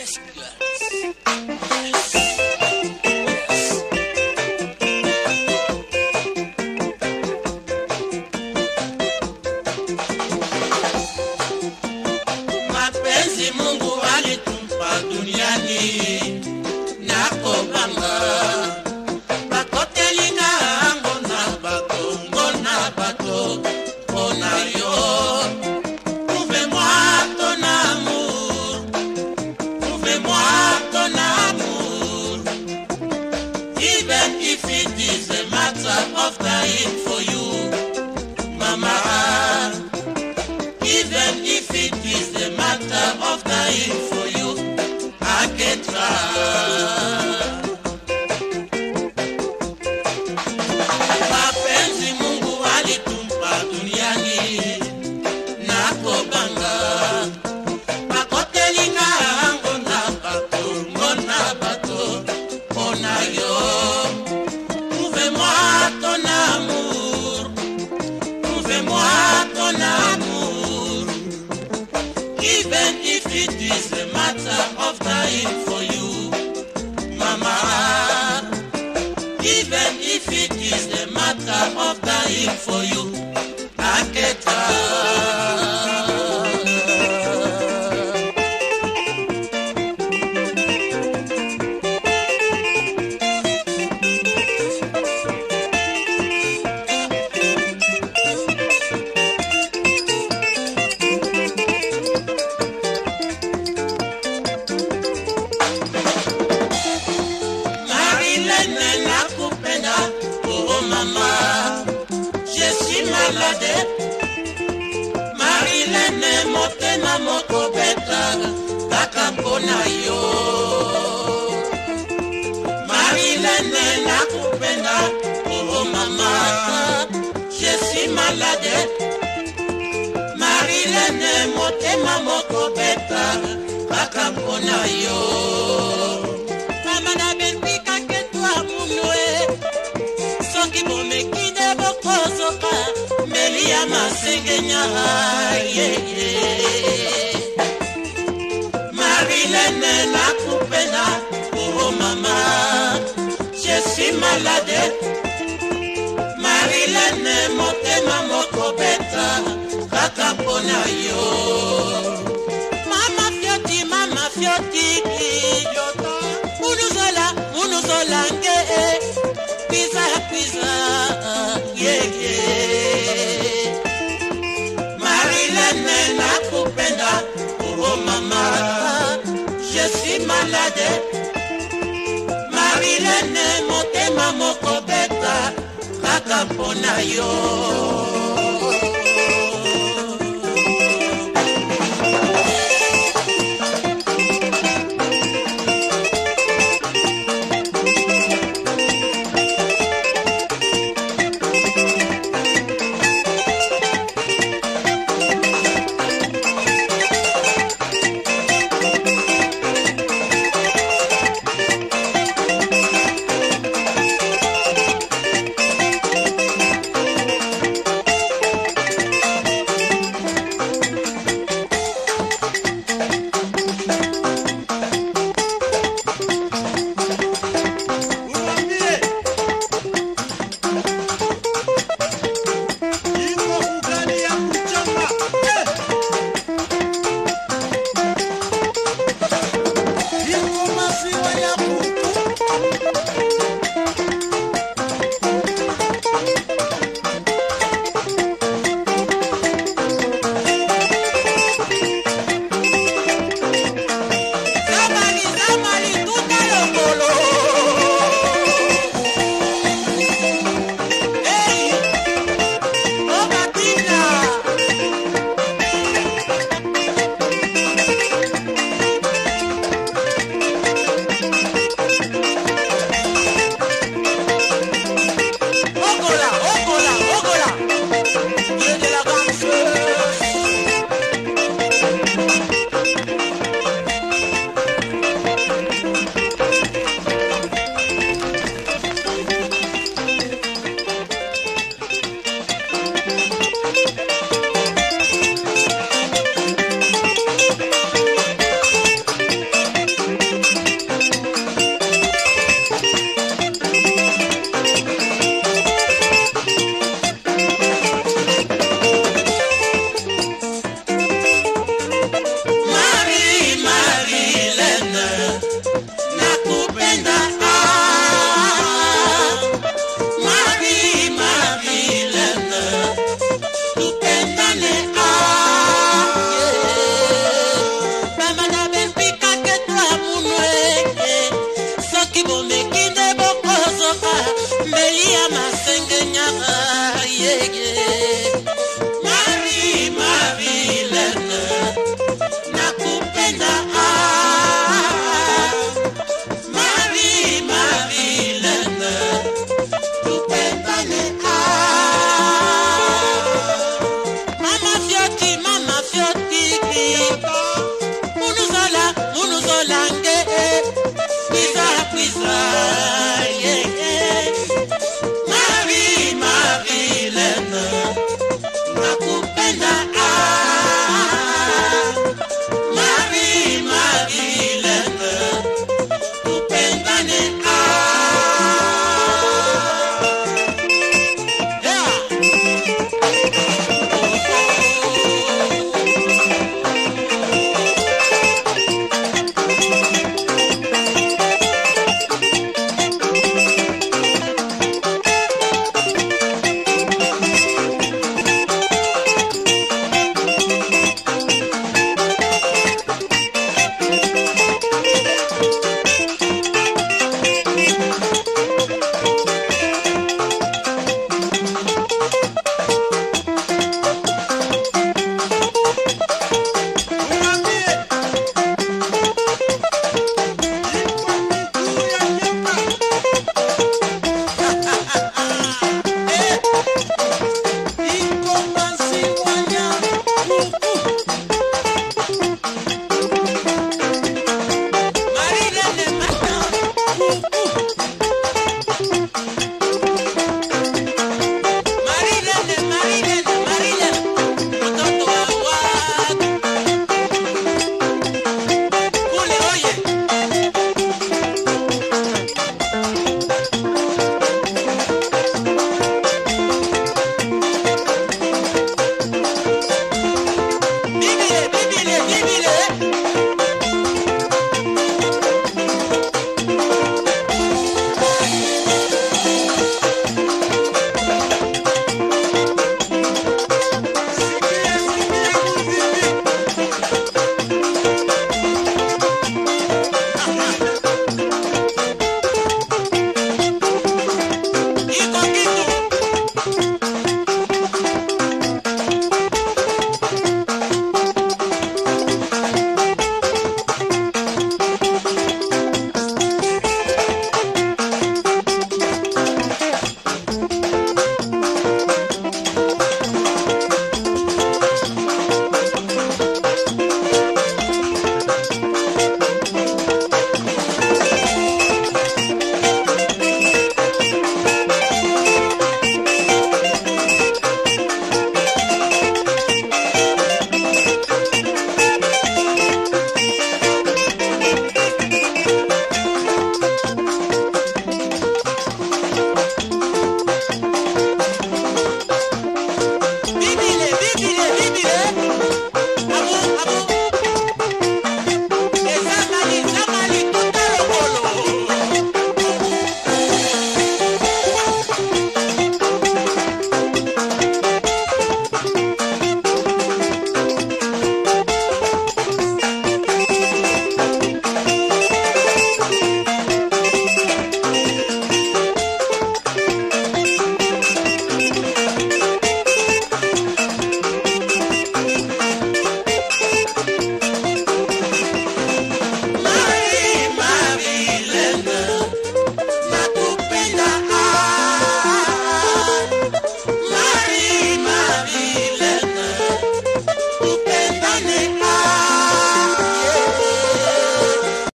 best girls. Yes. Yes. Mapenzi Mungu alitumpa duniani na kobanga bakotelinga ango na bakongo na bato pona yo. Prouvez-moi ton amour, prouvez-moi ton amour, even if it is a matter of dying for you, mama. Even if it is a matter of dying for you, I can try. Mapenzi Mungu alitumpa duniani na kobanga bakotelinga ango na bakongo na bato pona yo. Prouvez-moi ton amour, prouvez-moi ton amour, even if it is a matter of dying for you, mama. Even if it is a matter of dying for you, I can try. Marilene motema moko beta kaka mpona yo. Marilene nakupenda oh mama, je suis malade. Marilene motema moko beta kaka mpona yo. Mama na benpika ketwa munwe soki bomekide bokozoka Melia masengenya Marilene nakupenda oh mama, je suis malade. Marilene motema moko beta kaka mpona yo. Mama fioti kiyoto unuzola nge pizza Marilene nakupenda oh mama, je suis malade. Marilene motema moko beta kaka mpona yo.